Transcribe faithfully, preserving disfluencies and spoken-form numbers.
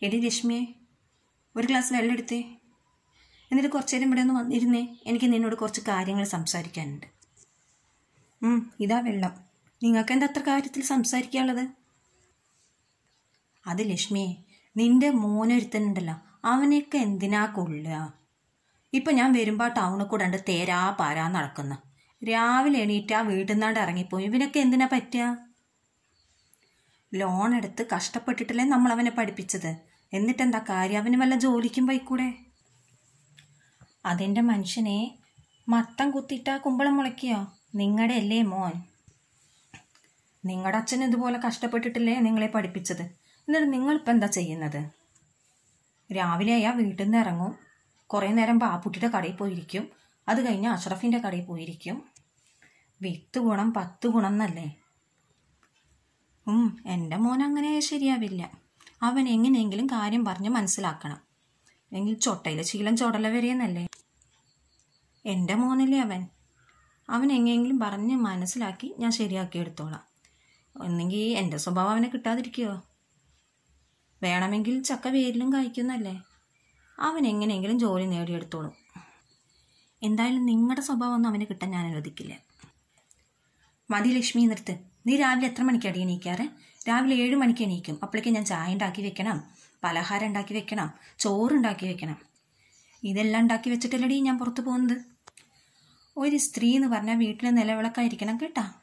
എടി രശ്മിയെ, ഒരു ഗ്ലാസ് വെള്ളം എടുത്തേ. എന്നിട്ട് കുറച്ചു നേരം ഇവിടെ ഒന്ന് വന്നിരുന്നേ. എനിക്ക് നിന്നോട് കുറച്ച് കാര്യങ്ങൾ സംസാരിക്കാനുണ്ട്. ഇതാ വെള്ളം. നിങ്ങൾക്ക് എന്താ അത്ര കാര്യത്തിൽ സംസാരിക്കാനുള്ളത്? അത് ലക്ഷ്മിയെ, നിന്റെ മോനൊരുത്തനുണ്ടല്ലോ, അവനെയൊക്കെ എന്തിനാ കൊള്ളുക? ഇപ്പം ഞാൻ വരുമ്പോൾ ടൗണിൽ കൂടെ ഉണ്ട് തേരാ പാരാ നടക്കുന്ന. രാവിലെ എണീറ്റ് ആ വീട്ടിൽ നിന്നാണ്ട് ഇറങ്ങിപ്പോയി. ഇവനൊക്കെ എന്തിനാ പറ്റുക? ലോൺ എടുത്ത് കഷ്ടപ്പെട്ടിട്ടല്ലേ നമ്മൾ അവനെ പഠിപ്പിച്ചത്. എന്നിട്ടെന്താ കാര്യം? അവന് വല്ല ജോലിക്കും പോയിക്കൂടെ? അതിൻ്റെ മനുഷ്യനെ മത്തം കുത്തിയിട്ടാ കുമ്പളം മുളയ്ക്കുകയോ? നിങ്ങളുടെ അല്ലേ മോൻ? നിങ്ങളുടെ അച്ഛൻ ഇതുപോലെ കഷ്ടപ്പെട്ടിട്ടില്ലേ നിങ്ങളെ പഠിപ്പിച്ചത്? എന്നിട്ട് നിങ്ങളിപ്പോൾ എന്താ ചെയ്യുന്നത്? രാവിലെ ആയാൽ വീട്ടിൽ നിന്ന് ഇറങ്ങും, കുറേ നേരം ബാപ്പുട്ടിയുടെ കടയിൽ പോയിരിക്കും, അത് കഴിഞ്ഞ് അഷ്റഫിൻ്റെ കടയിൽ പോയിരിക്കും. വിത്ത് ഗുണം പത്ത് ഗുണം എന്നല്ലേ? എൻ്റെ മോൻ അങ്ങനെ ശരിയാവില്ല. അവൻ എങ്ങനെയെങ്കിലും കാര്യം പറഞ്ഞ് മനസ്സിലാക്കണം. എങ്കിൽ ചൊട്ടയിൽ ശീലം ചൊടല വരെയെന്നല്ലേ? എൻ്റെ മോനല്ലേ അവൻ. അവൻ എങ്ങനെയെങ്കിലും പറഞ്ഞ് മനസ്സിലാക്കി ഞാൻ ശരിയാക്കി എടുത്തോളാം. ഒന്നെങ്കിൽ എൻ്റെ സ്വഭാവം അവനെ കിട്ടാതിരിക്കുമോ? വേണമെങ്കിൽ ചക്ക വേരിലും കായ്ക്കുന്നല്ലേ? അവൻ എങ്ങനെയെങ്കിലും ജോലി നേടിയെടുത്തോളും. എന്തായാലും നിങ്ങളുടെ സ്വഭാവം ഒന്നും അവന് കിട്ടാൻ ഞാൻ അനുവദിക്കില്ല. മതി ലക്ഷ്മി, നിർത്ത്. നീ രാവിലെ എത്ര മണിക്കാണ് എണീക്കാറ്? രാവിലെ ഏഴ് മണിക്ക് എണീക്കും. അപ്പോഴേക്ക് ഞാൻ ചായ ഉണ്ടാക്കി വെക്കണം, പലഹാരം ഉണ്ടാക്കി വെക്കണം, ചോറുണ്ടാക്കി വെക്കണം. ഇതെല്ലാം ഉണ്ടാക്കി വെച്ചിട്ടല്ലടി ഞാൻ പുറത്ത് പോകുന്നത്. ഒരു സ്ത്രീ എന്ന് പറഞ്ഞാൽ വീട്ടിൽ നിലവിളക്കായിരിക്കണം കേട്ടാ.